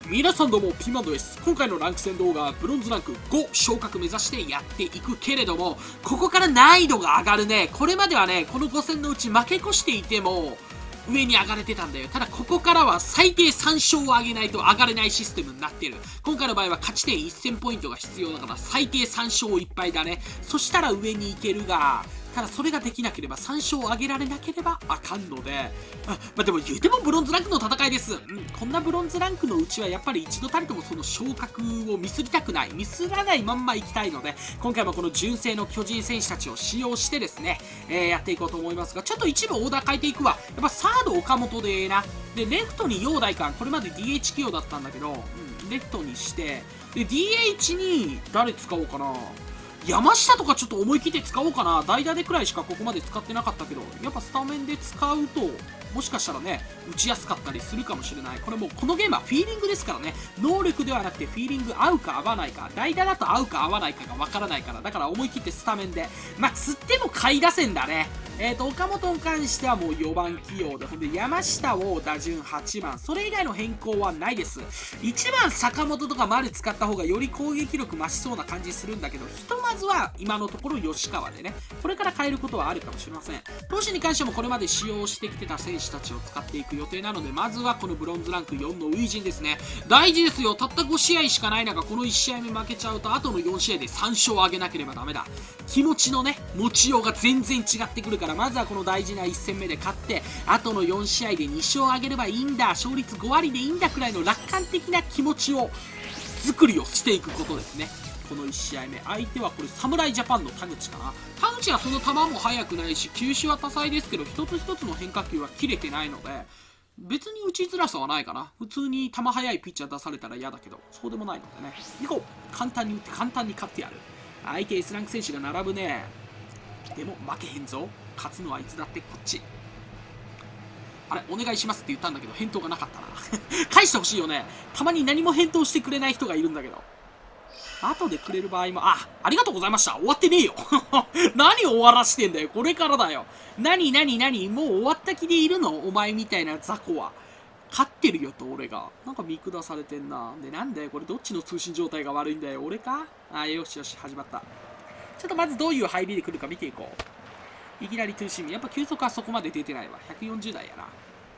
皆さんどうも、ピーマンドです。今回のランク戦動画はブロンズランク5昇格目指してやっていくけれども、ここから難易度が上がるね。これまではね、この5戦のうち負け越していても上に上がれてたんだよ。ただここからは最低3勝を上げないと上がれないシステムになってる。今回の場合は勝ち点1000ポイントが必要だから最低3勝いっぱいだね。そしたら上に行けるが、ただそれができなければ3勝を上げられなければあかんので、でも言うてもブロンズランクの戦いです。こんなブロンズランクのうちはやっぱり一度たりともその昇格をミスりたくない、ミスらないまんま行きたいので、今回もこの純正の巨人選手たちを使用してですね、やっていこうと思いますが、ちょっと一部オーダー変えていくわ。やっぱサード岡本でええな。で、レフトに陽大館、これまで DH 起用だったんだけど、レフトにして、で、DH に誰使おうかな。山下とかちょっと思い切って使おうかな。代打でくらいしかここまで使ってなかったけど、やっぱスタメンで使うともしかしたらね、打ちやすかったりするかもしれない。これもうこのゲームはフィーリングですからね。能力ではなくてフィーリング合うか合わないか、代打だと合うか合わないかがわからないから、だから思い切ってスタメンで、釣っても下位打線だね。岡本に関してはもう4番起用で、ほんで山下を打順8番、それ以外の変更はないです。1番坂本とか丸使った方がより攻撃力増しそうな感じするんだけど、ひとまずは今のところ吉川でね、これから変えることはあるかもしれません。投手に関してもこれまで使用してきてた選手たちを使っていく予定なので、まずはこのブロンズランク4の初陣ですね。大事ですよ。たった5試合しかない中、この1試合目負けちゃうと、後の4試合で3勝を上げなければダメだ。気持ちのね、持ちようが全然違ってくるから、まずはこの大事な1戦目で勝って、後の4試合で2勝上げればいいんだ、勝率5割でいいんだくらいの楽観的な気持ちを作りをしていくことですね。この1試合目、相手はこれ侍ジャパンの田口かな。田口はその球も速くないし、球種は多彩ですけど、一つ一つの変化球は切れてないので、別に打ちづらさはないかな。普通に球速いピッチャー出されたら嫌だけど、そうでもないのでね。行こう。簡単に打って簡単に勝ってやる。相手 S ランク選手が並ぶね。でも負けへんぞ。勝つのはいつだってこっち。あれ、お願いしますって言ったんだけど、返答がなかったな。返してほしいよね。たまに何も返答してくれない人がいるんだけど。後でくれる場合も、ありがとうございました。終わってねえよ。何を終わらしてんだよ。これからだよ。何もう終わった気でいるのお前みたいな雑魚は。勝ってるよと、俺が。なんか見下されてんな。で、なんだよ。これどっちの通信状態が悪いんだよ。俺か？よしよし、始まった。ちょっとまずどういう入りで来るか見ていこう。いきなりトゥーシーム。やっぱ球速はそこまで出てないわ。140台やな。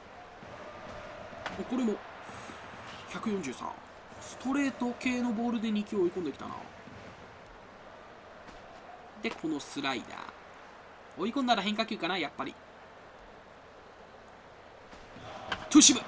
これも、143。ストレート系のボールで2球追い込んできたな。で、このスライダー。追い込んだら変化球かな、やっぱり。トゥーシーム。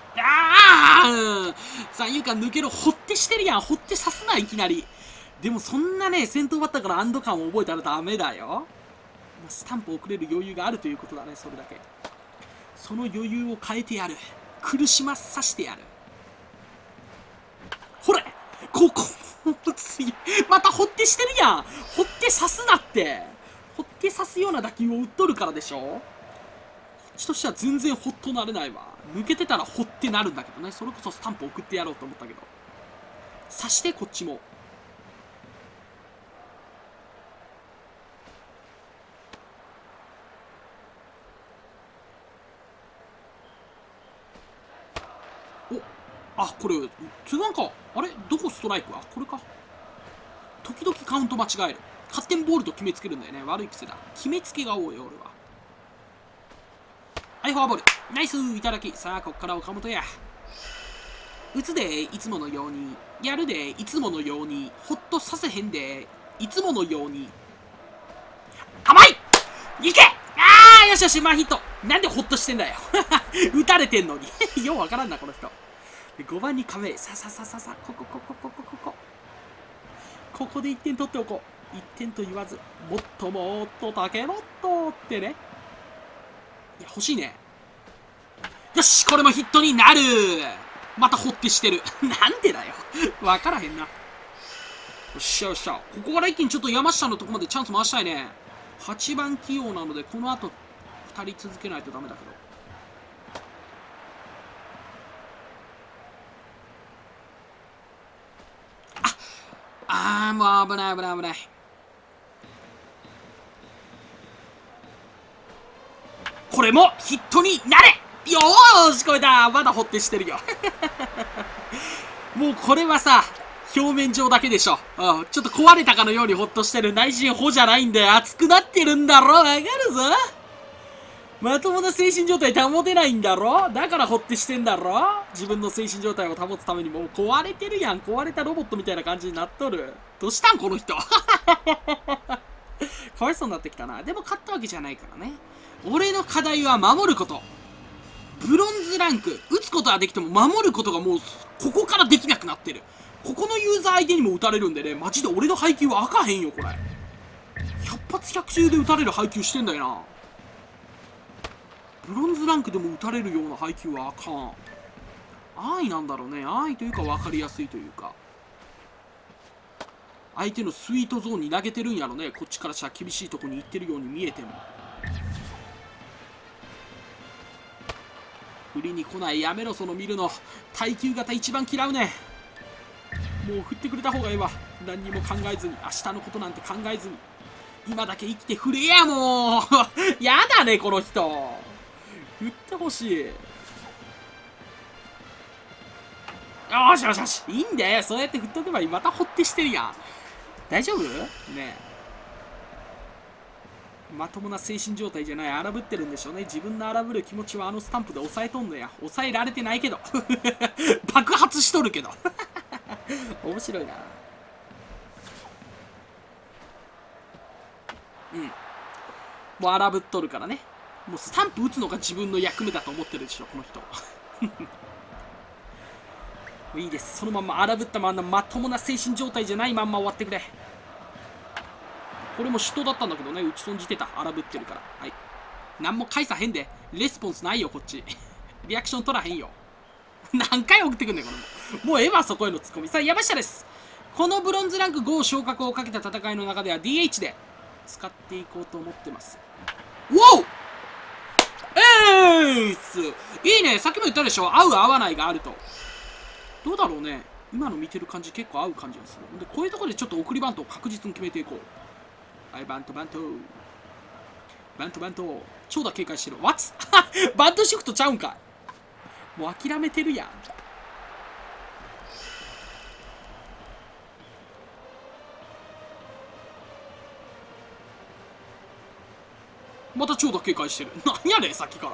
三遊間抜ける。掘ってしてるやん。掘って刺すな、いきなり。でもそんなね、先頭バッターから安堵感を覚えたらダメだよ。スタンプを送れる余裕があるということだね、それだけ。その余裕を変えてやる。苦しまさしてやる。ほれ、ここ次また掘ってしてるやん。掘って刺すなって。掘って刺すような打球を打っとるからでしょ。こっちとしては全然ホッとなれないわ。抜けてたら掘ってなるんだけどね。それこそスタンプ送ってやろうと思ったけど。刺してこっちも。これ、ツーワンか。あれどこストライク？これか。時々カウント間違える。勝手にボールと決めつけるんだよね。悪い癖だ。決めつけが多いよ、俺は。はい、フォアボール。ナイスいただき。さあ、こっから岡本や。打つで、いつものように。やるで、いつものように。ほっとさせへんで、いつものように。甘い！いけ！よしよし、ヒット。なんでホッとしてんだよ。打たれてんのに。ようわからんな、この人。5番に亀井。ここで1点取っておこう。1点と言わず、もっともっと竹本ってね。いや、欲しいね。よし、これもヒットになる。また掘ってしてる。なんでだよ。わからへんな。よっしゃよっしゃ。ここから一気にちょっと山下のとこまでチャンス回したいね。8番起用なので、この後2人続けないとダメだけど。もう危ない。これもヒットになれ。よーし、超えた。まだ掘ってしてるよ。 もうこれはさ、表面上だけでしょ。うん。ちょっと壊れたかのようにほっとしてる。内心ほじゃないんだよ。熱くなってるんだろ。わかるぞ。まともな精神状態保てないんだろ。だからほってしてんだろ。自分の精神状態を保つためにもう壊れてるやん。壊れたロボットみたいな感じになっとる。どうしたんこの人。かわいそうになってきたな。でも勝ったわけじゃないからね。俺の課題は守ること。ブロンズランク、打つことはできても守ることがもうここからできなくなってる。ここのユーザー相手にも打たれるんでね、マジで俺の配球は開かへんよこれ。100発100中で打たれる配球してんだよな。ブロンズランクでも打たれるような配球はあかん。安易なんだろうね。安易というか分かりやすいというか、相手のスイートゾーンに投げてるんやろね。こっちからしたら厳しいとこに行ってるように見えても。振りに来ない。やめろその見るの。耐久型一番嫌うね。もう振ってくれた方がいいわ。何にも考えずに、明日のことなんて考えずに、今だけ生きて振れやもうやだねこの人。振ってほしい。よしよしよし、いいんだよ。そうやって振っとけばいい。またほってしてるやん。大丈夫ねえ。まともな精神状態じゃない。荒ぶってるんでしょうね。自分の荒ぶる気持ちはあのスタンプで抑えとんのや。抑えられてないけど爆発しとるけど面白いな。うん。もう荒ぶっとるからね。もうスタンプ打つのが自分の役目だと思ってるでしょこの人いいです。そのまんま荒ぶったまんま、まともな精神状態じゃないまんま終わってくれ。これも手刀だったんだけどね、打ち損じてた。荒ぶってるから。はい。なんも返さへんで。レスポンスないよ、こっち。リアクション取らへんよ。何回送ってくんねん、これも。もうええわ、そこへのツッコミ。さあ、山下です。このブロンズランク5昇格をかけた戦いの中では DH で使っていこうと思ってます。ウォーエースいいね。さっきも言ったでしょ。合う合わないがあると。どうだろうね。今の見てる感じ結構合う感じがする。で、こういうところでちょっと送りバントを確実に決めていこう。はい、バントバント。バントバント。長打警戒してる。What? バントシフトちゃうんかい。もう諦めてるやん。また長打警戒してる。なんやねん、さっきから。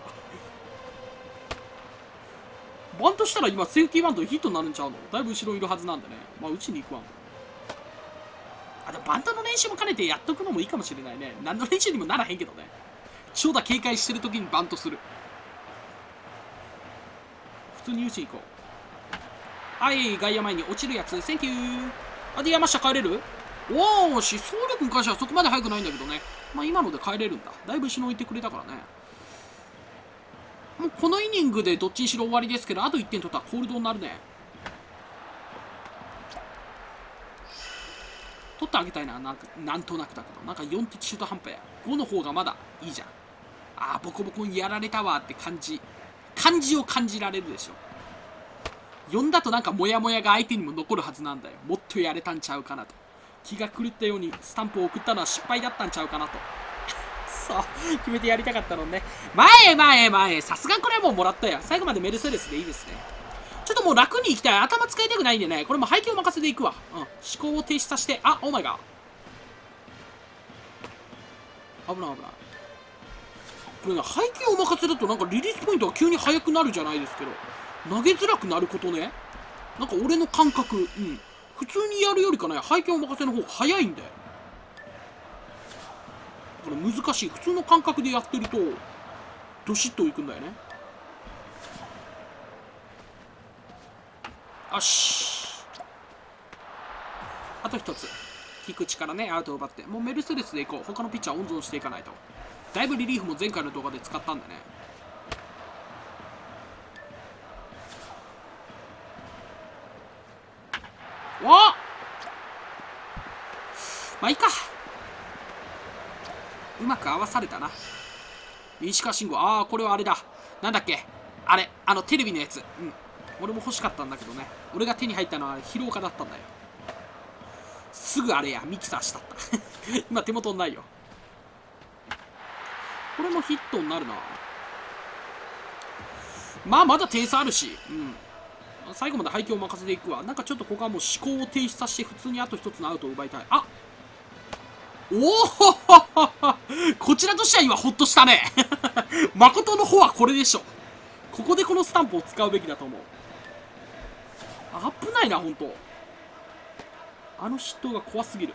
バントしたら今、セーフティーバントでヒットになるんちゃうの？だいぶ後ろいるはずなんでね。まあ、打ちに行くわ。あ、でもバントの練習も兼ねてやっとくのもいいかもしれないね。何の練習にもならへんけどね。長打警戒してるときにバントする。普通に打ちに行こう。はい、外野前に落ちるやつ。センキュー。あ、で、山下帰れる？おーし、走力に関してはそこまで速くないんだけどね。まあ、今ので帰れるんだ。だいぶ後ろ置いてくれたからね。もうこのイニングでどっちにしろ終わりですけど、あと1点取ったらコールドになるね。取ってあげたいな、なんとなくだけど。なんか4って中途半端や。5の方がまだいいじゃん。あー、ボコボコにやられたわって感じを感じられるでしょ。4だとなんかモヤモヤが相手にも残るはずなんだよ。もっとやれたんちゃうかなと。気が狂ったようにスタンプを送ったのは失敗だったんちゃうかなと。そう決めてやりたかったのね。前さすがこれはもうもらったや。最後までメルセデスでいいですね。ちょっともう楽に行きたい。頭使いたくないんでね。これも配球を任せていくわ。うん。思考を停止させて。あ、オーマイガー。危ない危ない。これね、配球を任せるとなんかリリースポイントが急に速くなるじゃないですけど、投げづらくなることね。なんか俺の感覚、うん。普通にやるよりかね、配球を任せの方が速いんだよ。これ難しい。普通の感覚でやってるとドシッといくんだよね。よし、あと一つ。菊池からねアウトを奪って、もうメルセデスでいこう。他のピッチャー温存していかないと。だいぶリリーフも前回の動画で使ったんだね。おっ、まあいいか。うまく合わされたな。石川慎吾。ああ、これはあれだ。なんだっけあれ、テレビのやつ。うん。俺も欲しかったんだけどね。俺が手に入ったのは広岡だったんだよ。すぐあれや、ミキサーしたった今手元にないよ。これもヒットになるな。まあまだ点差あるし。うん。 最後まで配球を任せていくわ。なんかちょっとここはもう思考を停止させて普通にあと1つのアウトを奪いたい。あ、おおこちらとしては今ホッとしたね誠の方はこれでしょ。ここでこのスタンプを使うべきだと思う。危ないな本当。あの失投が怖すぎる。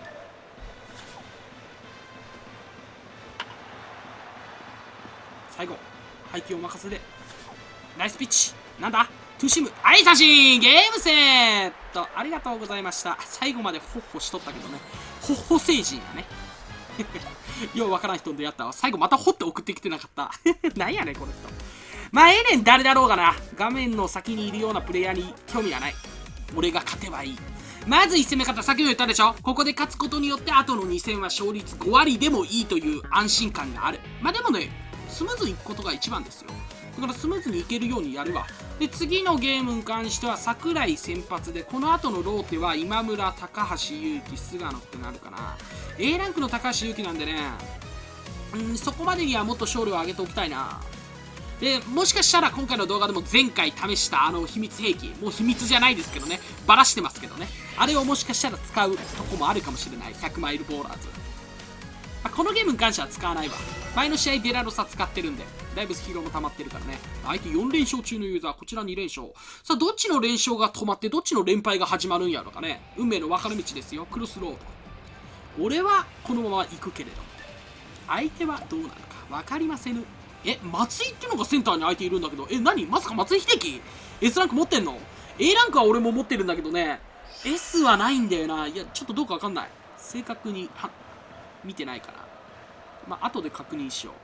最後配球を任せてナイスピッチ。なんだトゥーシーム、はい三振、ゲームセット。ありがとうございました。最後までホッホしとったけどね、ホッホ星人やねようわからん人と出会ったわ。最後またホって送ってきてなかったなんやねんこの人。まあええねん誰だろうがな。画面の先にいるようなプレイヤーに興味はない。俺が勝てばいい。まず1戦目勝った、先ほど言ったでしょ。ここで勝つことによって後の2戦は勝率5割でもいいという安心感がある。まあでもね、スムーズにいくことが一番ですよ。だからスムーズにいけるようにやるわ。で次のゲームに関しては櫻井先発で、この後のローテは今村、高橋優貴、菅野ってなるかな。 A ランクの高橋優貴なんでね、そこまでにはもっと勝利を上げておきたいな。でもしかしたら今回の動画でも前回試した秘密兵器、もう秘密じゃないですけどね、バラしてますけどね、あれをもしかしたら使うとこもあるかもしれない。100マイルボーラーズ、このゲームに関しては使わないわ。前の試合デラロサ使ってるんでだいぶ疲労も溜まってるからね。相手4連勝中のユーザー、こちら2連勝。さあどっちの連勝が止まってどっちの連敗が始まるんやろかね。運命の分かれ道ですよ。クロスロード。俺はこのまま行くけれど相手はどうなるか分かりませぬ。松井っていうのがセンターに相手いるんだけど、何まさか松井秀喜 S ランク持ってんの？ A ランクは俺も持ってるんだけどね、 S はないんだよな。いやちょっとどうか分かんない、正確に見てないから、まあ後で確認しよ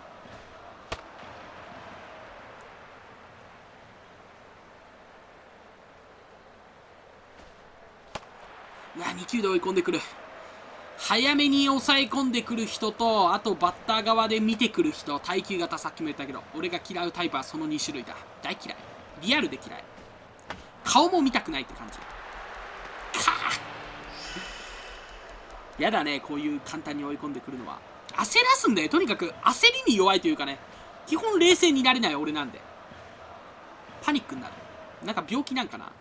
う。2球で追い込んでくる。早めに抑え込んでくる人と、あとバッター側で見てくる人、耐久型、さっきも言ったけど俺が嫌うタイプはその2種類だ。大嫌い、リアルで嫌い。顔も見たくないって感じかー。やだね、こういう簡単に追い込んでくるのは。焦らすんだよ、とにかく焦りに弱いというかね、基本冷静になれない俺なんでパニックになる。なんか病気なんかな。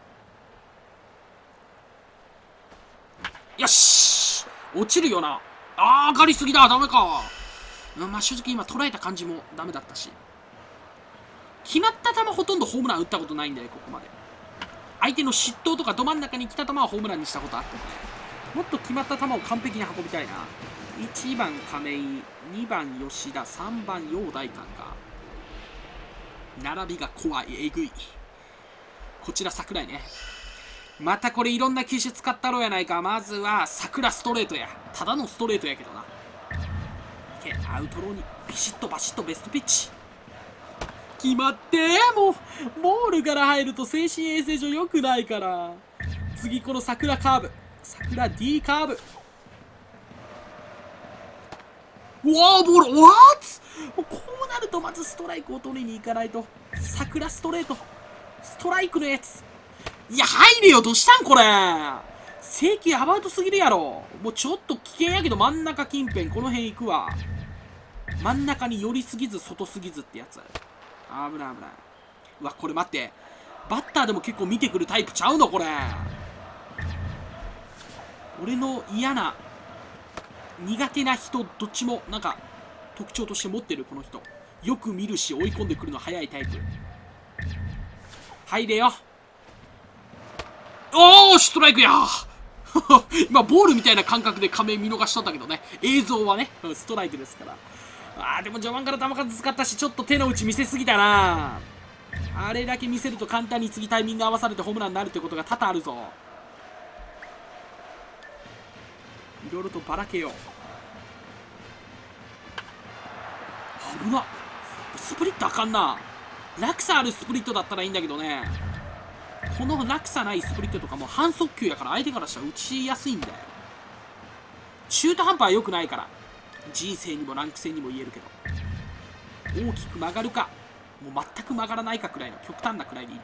よし落ちるよな。上がりすぎだ、ダメか。まあ正直今捉えた感じもダメだったし、決まった球ほとんどホームラン打ったことないんだよここまで。相手の失投とかど真ん中に来た球はホームランにしたことあってもね、もっと決まった球を完璧に運びたいな。1番亀井、2番吉田、3番陽大館か。並びが怖い、えぐい。こちら櫻井ね。またこれいろんな球種使ったろうやないか。まずは桜ストレートや。ただのストレートやけどな。アウトローにビシッとバシッとベストピッチ決まって。もうボールから入ると精神衛生上良くないから。次この桜カーブ、桜 D カーブ。うわーボール、わーこうなるとまずストライクを取りに行かないと。桜ストレートストライクのやつ。いや入れよ、どうしたんこれ。正規アバウトすぎるやろ。もうちょっと危険やけど真ん中近辺、この辺行くわ。真ん中に寄りすぎず外すぎずってやつ。危ない危ない。うわこれ待って、バッターでも結構見てくるタイプちゃうのこれ。俺の嫌な苦手な人どっちもなんか特徴として持ってる。この人よく見るし追い込んでくるの早いタイプ。入れよ。おーストライクや今ボールみたいな感覚で仮面見逃しとったけどね、映像はねストライクですから。でも序盤から球数使ったしちょっと手の内見せすぎたな。あれだけ見せると簡単に次タイミング合わされてホームランになるってことが多々あるぞ。いろいろとばらけよう。危なっ、スプリットあかんな。落差あるスプリットだったらいいんだけどね、この落差ないスプリットとかも反則球やから相手からしたら打ちやすいんだよ。中途半端は良くないから。人生にもランク戦にも言えるけど、大きく曲がるかもう全く曲がらないかくらいの極端なくらいでいい。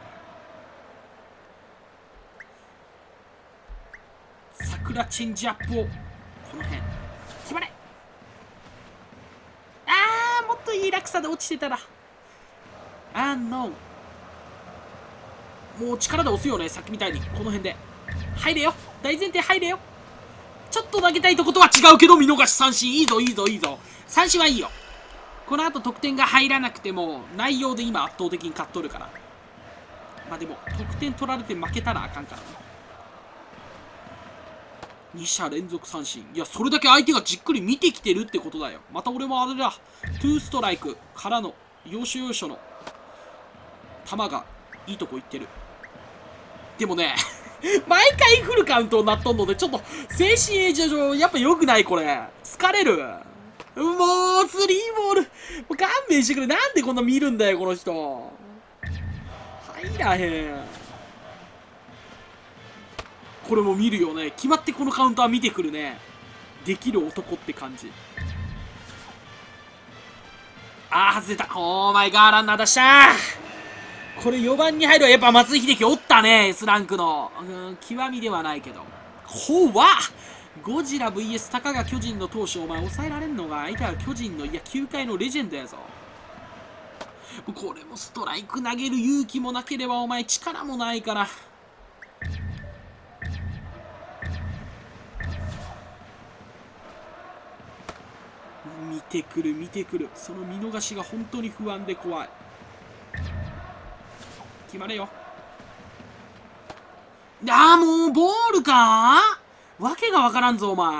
桜チェンジアップをこの辺決まれ。もっといい落差で落ちてたら。ノーもう力で押すよね、さっきみたいに。この辺で。入れよ。大前提入れよ。ちょっと投げたいとことは違うけど、見逃し三振。いいぞ、いいぞ、いいぞ。三振はいいよ。この後得点が入らなくても、内容で今圧倒的に勝っとるから。まあでも、得点取られて負けたらあかんからね。2者連続三振。いや、それだけ相手がじっくり見てきてるってことだよ。また俺もあれだ。トゥーストライクからの、要所要所の、球がいいとこ行ってる。でもね、毎回フルカウントになっとんので、ちょっと、精神衛生上、やっぱ良くないこれ。疲れる。もう、スリーボール。もう勘弁してくれ。なんでこんな見るんだよ、この人。入らへん。これも見るよね。決まってこのカウンター見てくるね。できる男って感じ。外れた。オーマイガーランナー出した。これ4番に入るはやっぱ松井秀喜おったね。S ランクの。極みではないけど。ゴジラ VS たかが巨人の投手、お前抑えられんのが相手は巨人の、いや、球界のレジェンドやぞ。これもストライク投げる勇気もなければお前力もないから。見てくる見てくる。その見逃しが本当に不安で怖い。決まれよ。もうボールか。わけがわからんぞお前。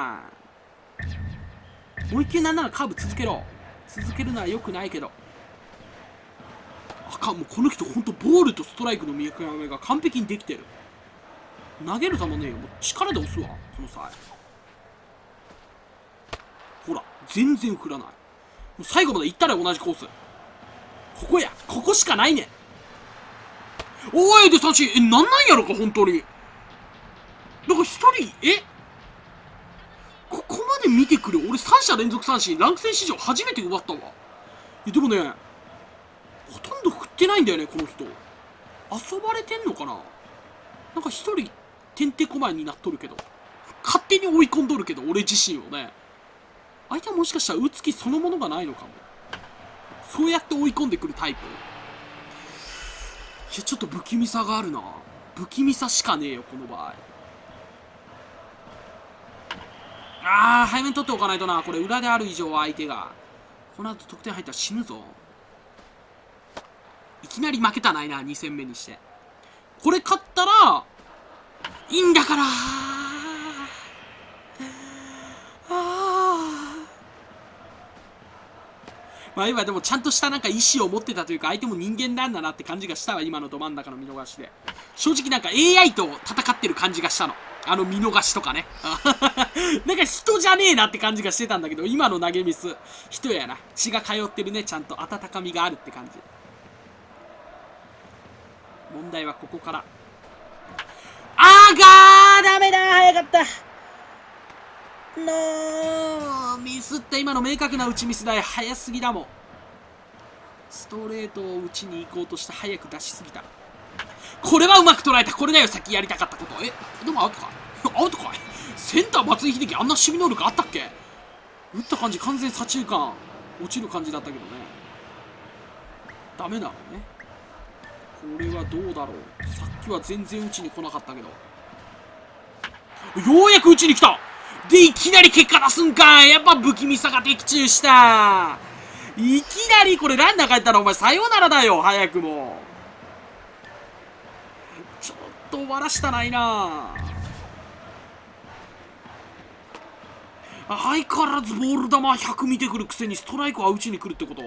もう一球なんならカーブ続けろ。続けるのは良くないけど。もうこの人本当ボールとストライクの見極めが完璧にできてる。投げる球ねえよ。もう力で押すわこの際。ほら全然振らない。もう最後まで行ったら同じコース。ここや。ここしかないねん。おいで三振。なんなんやろか本当に。なんか一人ここまで見てくる。俺3者連続三振ランク戦史上初めて奪ったわ。でもね、ほとんど振ってないんだよねこの人。遊ばれてんのかな。なんか一人てんてこまいになっとるけど、勝手に追い込んどるけど俺自身をね。相手はもしかしたら打つ気そのものがないのかも。そうやって追い込んでくるタイプ。いやちょっと不気味さがあるな。不気味さしかねえよこの場合。早めに取っておかないとな。これ裏である以上は相手がこの後得点入ったら死ぬぞ。いきなり負けたないな。2戦目にしてこれ勝ったらいいんだから。まあ今でもちゃんとしたなんか意志を持ってたというか、相手も人間なんだなって感じがしたわ。今のど真ん中の見逃しで正直なんか AI と戦ってる感じがしたの。見逃しとかねなんか人じゃねえなって感じがしてたんだけど、今の投げミス人やな。血が通ってるね。ちゃんと温かみがあるって感じ。問題はここから。ダメだ。早かったミスった。今の明確な打ちミスだよ。早すぎだもん。ストレートを打ちに行こうとして早く出しすぎた。これはうまく捉えた。これだよさっきやりたかったこと。でもアウトかアウトかい。センター松井秀喜あんな守備能力あったっけ。打った感じ完全左中間落ちる感じだったけどね。ダメなのね。これはどうだろう。さっきは全然打ちに来なかったけど、ようやく打ちに来た。でいきなり結果出すんかい。やっぱ不気味さが的中した。いきなりこれランナー帰ったらお前さようならだよ。早くもちょっと終わらしたないな。相変わらずボール球100見てくるくせにストライクは打ちに来るってこと。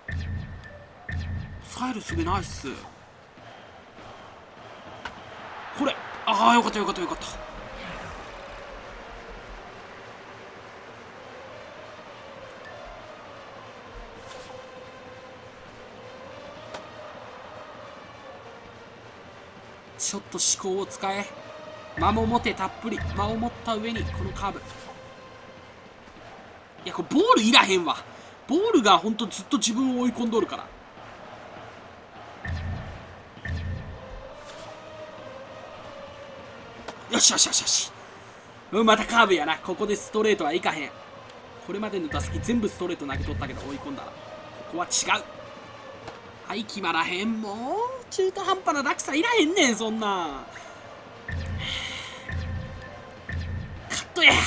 抑えるすべないっす。これよかったよかったよかった。ちょっと思考を使え。間も持て。たっぷり間を持った上にこのカーブ。いやこれボールいらへんわ。ボールがほんとずっと自分を追い込んどるから。よしよしよしよし。またカーブやな。ここでストレートはいかへん。これまでの打席全部ストレート投げ取ったけど追い込んだらここは違う。 はい、決まらへん。もう中途半端な落差いらへんねん、そんなカットや。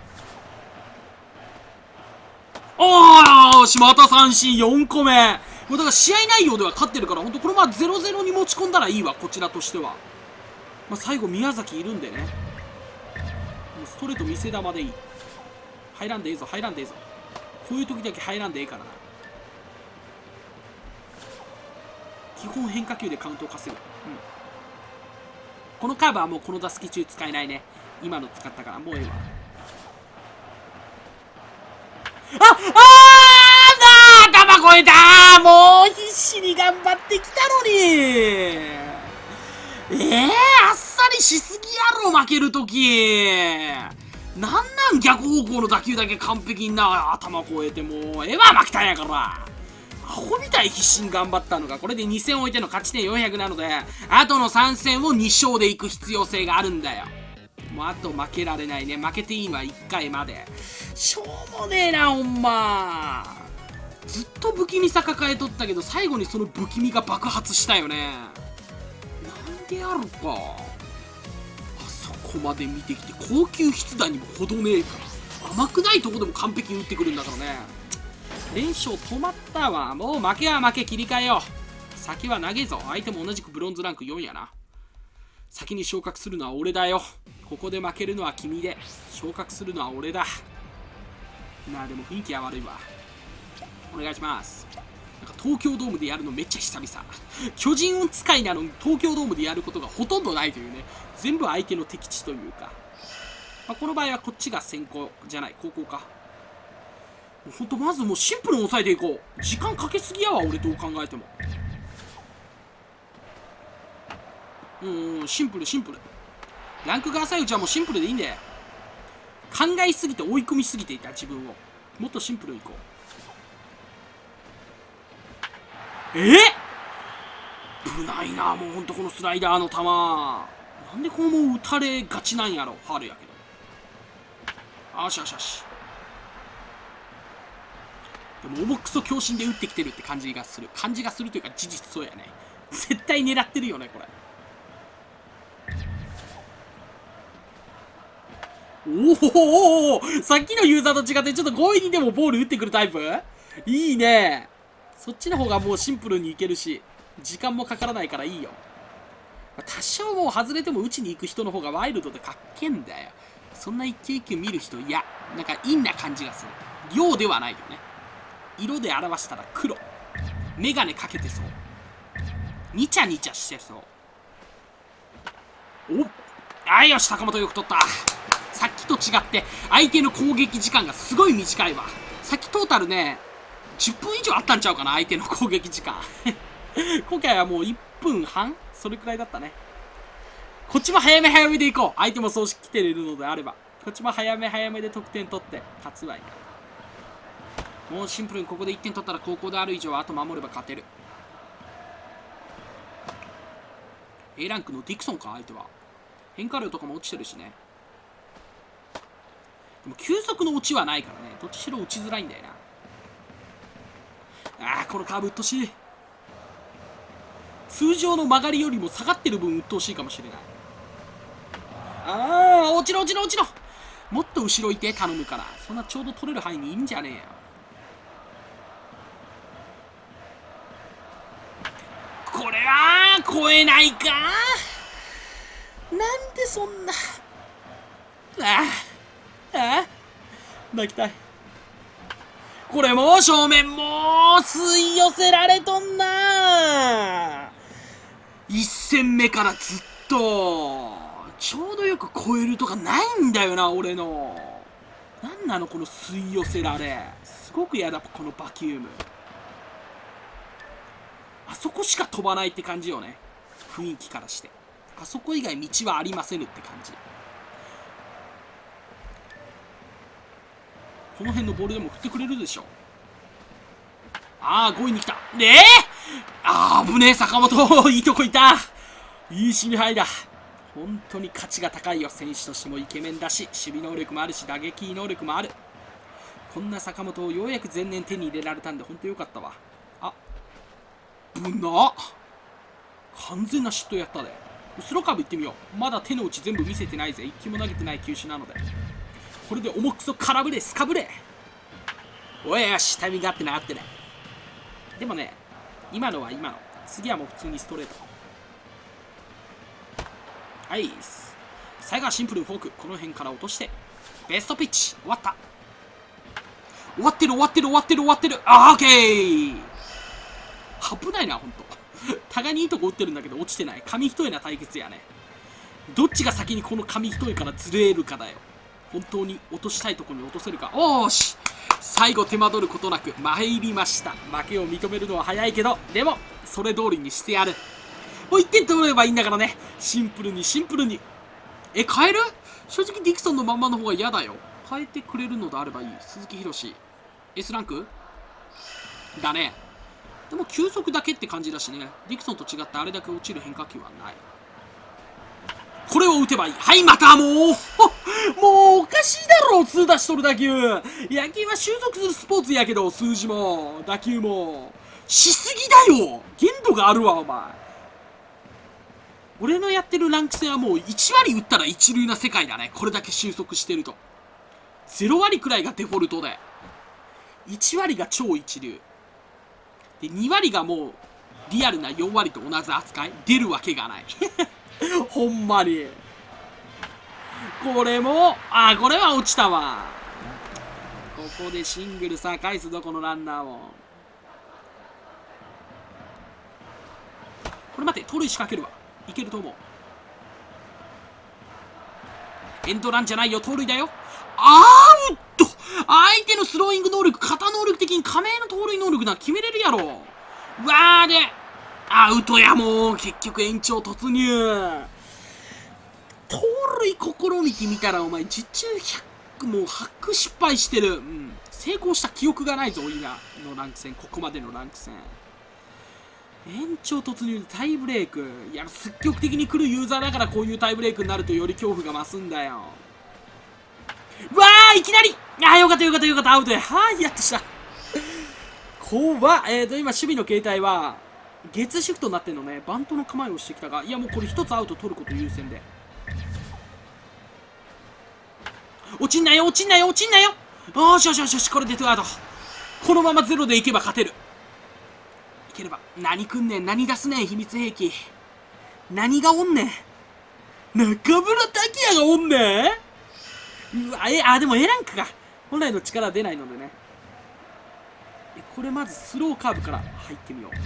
おーし、また三振4個目。もうだから試合内容では勝ってるから、本当このまま 0-0 に持ち込んだらいいわ、こちらとしては。まあ、最後宮崎いるんでね、もうストレート見せ球でいい。入らんでええぞ、入らんでええぞ。こういう時だけ入らんでええからな。基本変化球でカウントを稼ぐ。このカーブはもうこの打席中使えないね。今の使ったからもうええわ。頭越えた。もう必死に頑張ってきたのに。あっさりしすぎやろ、負けるとき。なん逆方向の打球だけ完璧にな、頭越えて、もう、負けたんやから。アホみたい必死に頑張ったのが、これで2戦置いての勝ち点400なので、あとの3戦を2勝でいく必要性があるんだよ。もうあと負けられないね。負けていいのは1回まで。しょうもねえな、ほんま。ずっと不気味さ抱えとったけど、最後にその不気味が爆発したよね。なんでやるか。あそこまで見てきて、高級筆談にも程ねえから。甘くないとこでも完璧に打ってくるんだからね。連勝止まったわ。もう負けは負け、切り替えよう。先は投げぞ。相手も同じくブロンズランク4やな。先に昇格するのは俺だよ。ここで負けるのは君で、昇格するのは俺だ。まあでも雰囲気は悪いわ。お願いします。なんか東京ドームでやるのめっちゃ久々。巨人使いなのに東京ドームでやることがほとんどないというね。全部相手の敵地というか。まあ、この場合はこっちが先行じゃない、後攻か。ほんとまずもうシンプルに抑えていこう。時間かけすぎやわ、俺どう考えても。シンプルシンプル。ランクが浅いうちはもうシンプルでいいんだよ。考えすぎて追い込みすぎていた自分を。もっとシンプルにいこう。危ないな、もうほんとこのスライダーの球。なんでこうもう打たれがちなんやろ。ファウルやけど。よしよしよし。でも重くそ強振で打ってきてるって感じがする。感じがするというか事実そうやね。絶対狙ってるよね、これ。おお、さっきのユーザーと違ってちょっと強引にでもボール打ってくるタイプ。いいね。そっちの方がもうシンプルにいけるし、時間もかからないからいいよ。多少もう外れても打ちに行く人の方がワイルドでかっけんだよ。そんな一球一球見る人、いや、なんか陰な感じがする。量ではないよね。色で表したら黒。メガネかけてそう。ニチャニチャしてそう。あいよし、坂本よく取った。さっきと違って相手の攻撃時間がすごい短いわ。さっきトータルね、10分以上あったんちゃうかな、相手の攻撃時間。今回はもう1分半それくらいだったね。こっちも早め早めでいこう。相手もそう来ているのであれば、こっちも早め早めで得点取って勝つわいな。もうシンプルにここで1点取ったら高校である以上あと守れば勝てる。 A ランクのディクソンか、相手は。変化量とかも落ちてるしね。でも球速の落ちはないからね、どっちしろ打ちづらいんだよな。このカーブうっとしい。通常の曲がりよりも下がってる分うっとうしいかもしれない。落ちろ落ちろ落ちろ。もっと後ろいて頼むから。そんなちょうど取れる範囲にいいんじゃねえよ。これは超えないか。なんでそんな。泣きたい。これも正面も吸い寄せられとんな。1戦目からずっとちょうどよく超えるとかないんだよな、俺の。なんなのこの吸い寄せられ。すごく嫌だ、このバキューム。あそこしか飛ばないって感じよね、雰囲気からして。あそこ以外道はありませぬって感じ。この辺のボールでも振ってくれるでしょ。5位に来た。危ねえ、坂本。いいとこいた。いい守備範囲だ。本当に価値が高いよ。選手としてもイケメンだし、守備能力もあるし、打撃能力もある。こんな坂本をようやく前年手に入れられたんで本当よかったわ。 ぶなっ。完全な嫉妬やったで。スローカーブいってみよう。まだ手の内全部見せてないぜ。一球も投げてない球種なので。これで重くそ空振れ、スカブレ。おいよし、タイミング合ってない合ってない。でもね、今のは今の。次はもう普通にストレート。はい。最後はシンプルフォーク。この辺から落として。ベストピッチ。終わった。終わってる終わってる終わってる終わってる。あー、オッケー。危ないな、ほんと。互いにいいとこ打ってるんだけど落ちてない。紙一重な対決やね。どっちが先にこの紙一重からずれるかだよ。本当に落としたいところに落とせるか。おーし、最後手間取ることなく参りました。負けを認めるのは早いけど、でもそれ通りにしてやる。もう1点取ればいいんだからね。シンプルにシンプルに。変える？正直ディクソンのまんまの方が嫌だよ。変えてくれるのであればいい。鈴木宏 S ランクだね。でも球速だけって感じだしね。ディクソンと違ってあれだけ落ちる変化球はない。これを打てばいい。はい、またもうもうおかしいだろ、2出しとる打球。野球は収束するスポーツやけど、数字も打球もしすぎだよ。限度があるわ、お前。俺のやってるランク戦はもう1割打ったら一流な世界だね。これだけ収束してると。0割くらいがデフォルトで、1割が超一流で、2割がもうリアルな4割と同じ扱い。出るわけがないほんまに。これもこれは落ちたわ。ここでシングルさ返すぞ、このランナーを。これ待って、盗塁仕掛けるわ。いけると思う。エンドランじゃないよ、盗塁だよ。アウト。相手のスローイング能力、肩能力的に仮名の盗塁能力なら決めれるやろ。うわーでアウトや。もう結局延長突入。盗塁試みてみたらお前受注100もう8失敗してる。成功した記憶がないぞ、俺らのランク戦。ここまでのランク戦延長突入でタイブレーク。いや、積極的に来るユーザーだからこういうタイブレークになるとより恐怖が増すんだよ。うわー、いきなりよかったよかったよかった、アウトや。やっとした。怖っ。今守備の形態は月シフトになってんのね。バントの構えをしてきたが、いやもうこれ一つアウト取ること優先で。落ちんなよ落ちんなよ落ちんなよ。よしよしよしよし、これで2アウト。このままゼロでいけば勝てる。いければ。何くんねん、何出すねん、秘密兵器。何がおんねん。中村拓也がおんねん。うわ、でも A ランクが本来の力出ないのでね。これまずスローカーブから入ってみよう。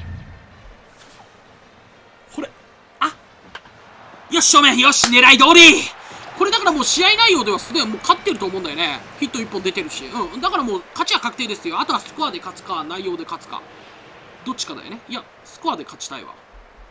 これよし正面、よし狙い通り。これだからもう試合内容ではすでにもう勝ってると思うんだよね。ヒット1本出てるし、だからもう勝ちは確定ですよ。あとはスコアで勝つか内容で勝つかどっちかだよね。いやスコアで勝ちたいわ。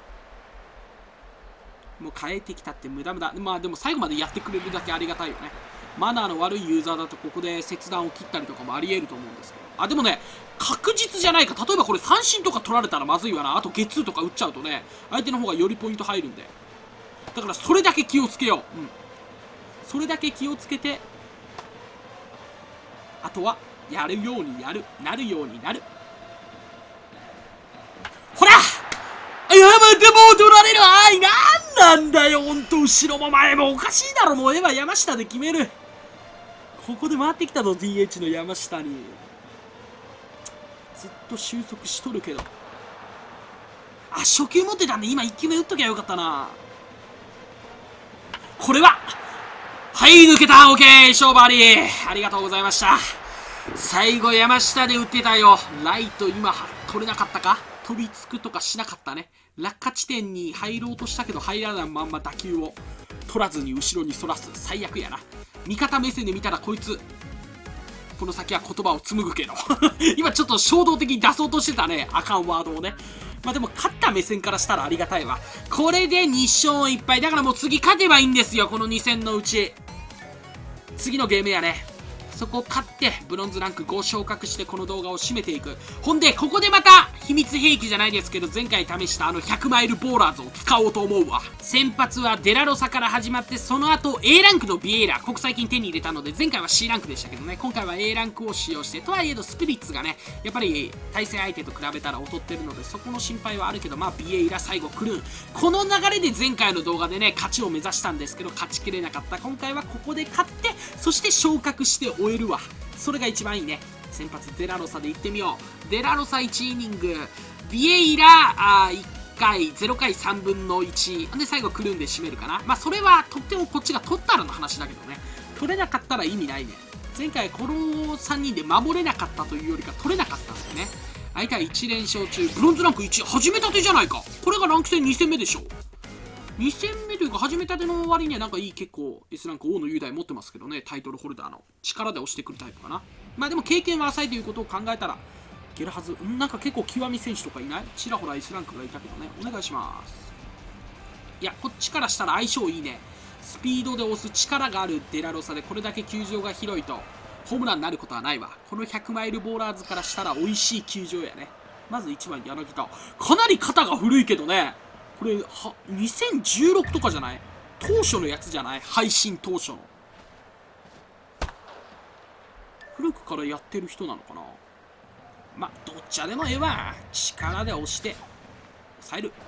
もう変えてきたって無駄無駄。まあでも最後までやってくれるだけありがたいよね。マナーの悪いユーザーだとここで切断を切ったりとかもありえると思うんですけど。でもね、確実じゃないか。例えばこれ三振とか取られたらまずいわな。あとゲッツーとか打っちゃうとね、相手の方がよりポイント入るんで。だからそれだけ気をつけよう。それだけ気をつけて、あとはやるようになるようになる。ほらまたもう取られる。なんだよ、ほんと後ろも前もおかしいだろ。もうは山下で決める。ここで回ってきたぞ DH の山下に。ずっと収束しとるけど、初球持ってたんで今1球目打っときゃよかったな。これは抜けた。オッケー、勝負あり。ありがとうございました。最後山下で打ってたよ。ライト今取れなかったか。飛びつくとかしなかったね。落下地点に入ろうとしたけど入らないまんま打球を取らずに後ろにそらす。最悪やな。味方目線で見たらこいつこの先は言葉を紡ぐけど今ちょっと衝動的に出そうとしてたね、あかんワードをね。でも勝った目線からしたらありがたいわ。これで2勝1敗だからもう次勝てばいいんですよ。この2戦のうち次のゲームやね。 そこを勝ってブロンズランク5昇格してこの動画を締めていく。ほんでここでまた秘密兵器じゃないですけど前回試した100マイルボーラーズを使おうと思うわ。先発はデラロサから始まって、その後 A ランクのビエイラ、ここ最近手に入れたので、前回は C ランクでしたけどね、今回は A ランクを使用して、とはいえどスピリッツがねやっぱり対戦相手と比べたら劣ってるので、そこの心配はあるけど、まあビエイラ最後来る。この流れで前回の動画でね勝ちを目指したんですけど勝ちきれなかった。今回はここで勝って、そして昇格して終えるわ。それが一番いいね。先発デラロサでいってみよう。デラロサ1イニング、ビエイラ1回0回3分の1で最後来るんで締めるかな。まあそれはとってもこっちが取ったらの話だけどね、取れなかったら意味ないね。前回この3人で守れなかったというよりか取れなかったんだよね。相手は1連勝中、ブロンズランク1始めたてじゃないか。これがランク戦2戦目でしょ。2戦目というか始めたての割にはなんかいい、結構 S ランク王の雄大持ってますけどね。タイトルホルダーの力で押してくるタイプかな。まあでも経験は浅いということを考えたらいけるはず。なんか結構極み選手とかいない？ちらほら S ランクがいたけどね。お願いします。いやこっちからしたら相性いいね。スピードで押す力があるデラロサでこれだけ球場が広いとホームランになることはないわ。この100マイルボーラーズからしたら美味しい球場やね。まず1番柳田、かなり肩が古いけどね。これは2016とかじゃない？当初のやつじゃない？配信当初の。古くからやってる人なのかな。まあどっちでもええわ。力で押して抑える。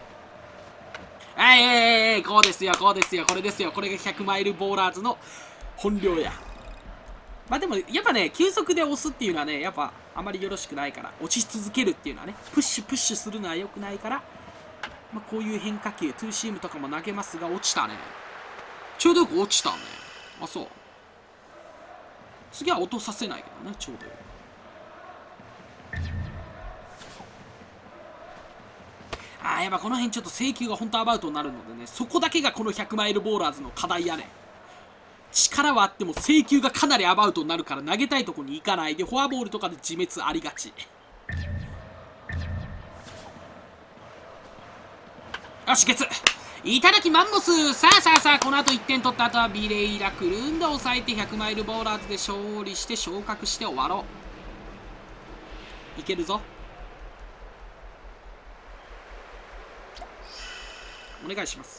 こうですよこうですよ、これですよ。これが100マイルボーラーズの本領や。まあでもやっぱね急速で押すっていうのはねやっぱあまりよろしくないから、落ち続けるっていうのはね、プッシュするのは良くないから、まあ、こういう変化球ツーシームとかも投げますが落ちたね。ちょうどよく落ちたね。あそう、次は落とさせないけどね、ちょうどよく。やっぱこの辺ちょっと制球が本当アバウトになるのでね、そこだけがこの100マイルボーラーズの課題やね。力はあっても制球がかなりアバウトになるから投げたいとこに行かないで、フォアボールとかで自滅ありがち。よしゲッツいただきマンモス。さあこの後1点取った後はビレイラ来るんで抑えて100マイルボーラーズで勝利して昇格して終わろう。いけるぞ。お願いします。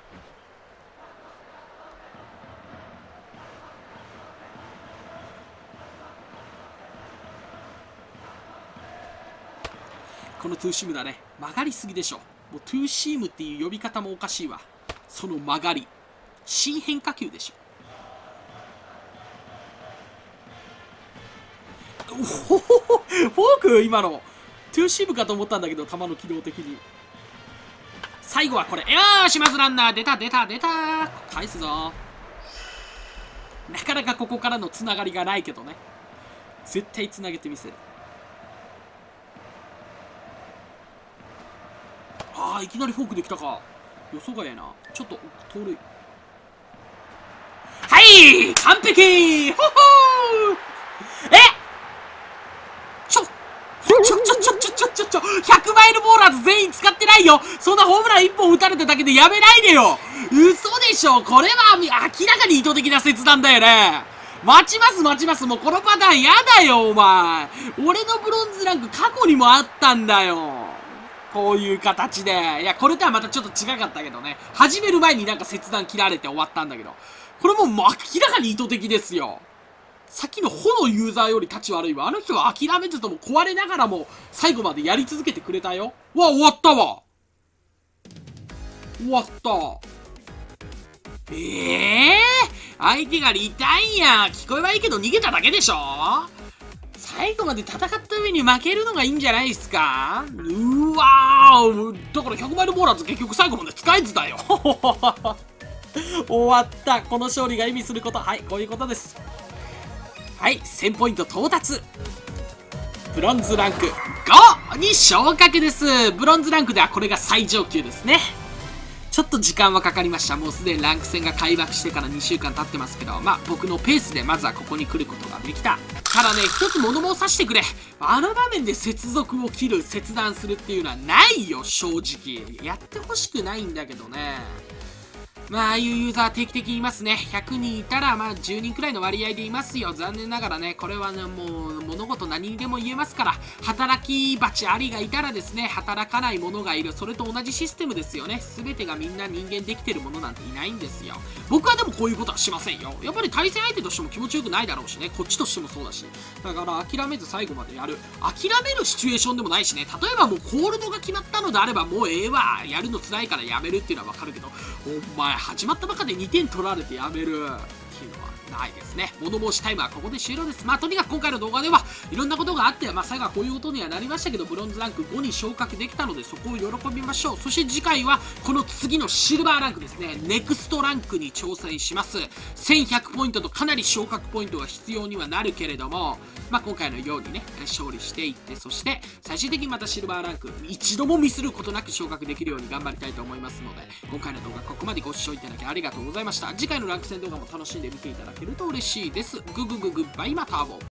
このトゥーシームだね。曲がりすぎでしょ。もうトゥーシームっていう呼び方もおかしいわ。その曲がり新変化球でしょ。フォーク今のトゥーシームかと思ったんだけど、球の軌道的に。最後はこれ。よーしまずランナー出た返すぞ。なかなかここからのつながりがないけどね、絶対つなげてみせる。いきなりフォークできたか。予想外やな。ちょっと盗塁。はい完璧。ほほー。100マイルボーラーズ全員使ってないよ。そんなホームラン1本打たれただけでやめないでよ。嘘でしょ。これは明らかに意図的な切断だよね。待ちます。もうこのパターンやだよお前。俺のブロンズランク過去にもあったんだよ、こういう形で。いやこれとはまたちょっと違かったけどね。始める前になんか切断切られて終わったんだけど、これもう明らかに意図的ですよ。さっきのほのユーザーより立ち悪いわ。あの人は諦めずとも壊れながらも最後までやり続けてくれたよ。終わったわ。終わった。相手がリタイア。聞こえはいいけど逃げただけでしょ。最後まで戦った上に負けるのがいいんじゃないですか。うわー、だから100マイルボーラーズ結局最後まで使えずだよ。終わった。この勝利が意味すること、はいこういうことです。はい、1000ポイント到達。ブロンズランク5に昇格です。ブロンズランクではこれが最上級ですね。ちょっと時間はかかりました。もうすでにランク戦が開幕してから2週間経ってますけど、まあ僕のペースでまずはここに来ることができた。ただね、一つ物申させてくれ。あの場面で接続を切る、切断するっていうのはないよ、正直。やってほしくないんだけどね。 まあ、ああいうユーザー定期的にいますね。100人いたら、まあ、10人くらいの割合でいますよ。残念ながらね、これはね、もう、物事何にでも言えますから、働き蜂ありがいたらですね、働かない者がいる。それと同じシステムですよね。全てがみんな人間できてるものなんていないんですよ。僕はでもこういうことはしませんよ。やっぱり対戦相手としても気持ちよくないだろうしね、こっちとしてもそうだし。だから諦めず最後までやる。諦めるシチュエーションでもないしね、例えばもうコールドが決まったのであれば、もうええわ、やるの辛いからやめるっていうのはわかるけど、お前始まったばかで2点取られてやめるっていうのはないですね。物申しタイムはここで終了です。まあとにかく今回の動画ではいろんなことがあって、まあ最後はこういうことにはなりましたけど、ブロンズランク5に昇格できたのでそこを喜びましょう。そして次回はこの次のシルバーランクですね、ネクストランクに挑戦します。1100ポイントとかなり昇格ポイントが必要にはなるけれども、まあ今回のようにね、勝利していって、そして最終的にまたシルバーランク一度もミスることなく昇格できるように頑張りたいと思いますので、今回の動画ここまでご視聴いただきありがとうございました。次回のランク戦動画も楽しんで見ていただけると嬉しいです。ググググバイマターボ。